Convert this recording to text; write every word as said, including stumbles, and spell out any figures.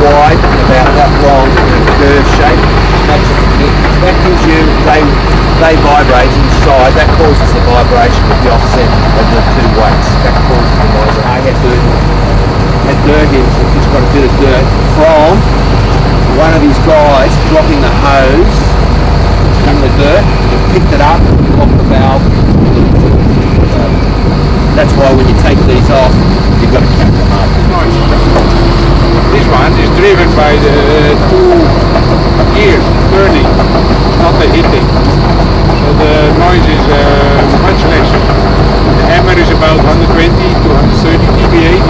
wide and about that long in a curve shape. That's a, that gives you, they, they vibrate inside, that causes the vibration with the offset of the two weights. That causes the vibration. I had dirt, had dirt here, so he's got a bit of dirt from one of his guys dropping the hose in the dirt. He picked it up, locked the valve. So that's why when you take these off, you've got to cap them up. Noise. This one is driven by the two gears turning, not the hitting. So the noise is uh, much less. The hammer is about one hundred twenty to one hundred thirty dB.